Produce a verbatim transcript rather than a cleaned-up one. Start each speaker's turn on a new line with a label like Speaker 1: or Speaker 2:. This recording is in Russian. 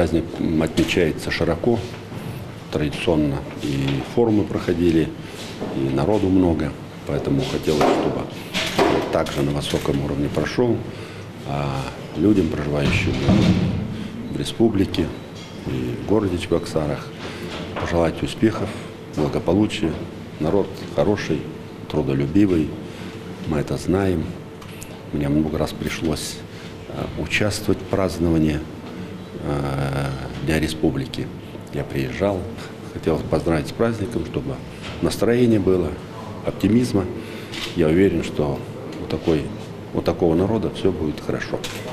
Speaker 1: праздник отмечается широко, традиционно. И форумы проходили, и народу много. Поэтому хотелось, чтобы вот так же на высоком уровне прошел. А людям, проживающим в республике и в городе Чебоксарах, пожелать успехов, благополучия. Народ хороший, трудолюбивый, мы это знаем. Мне много раз пришлось участвовать в праздновании Дня Республики. Я приезжал, хотел поздравить с праздником, чтобы настроение было, оптимизма. Я уверен, что у, такой, у такого народа все будет хорошо.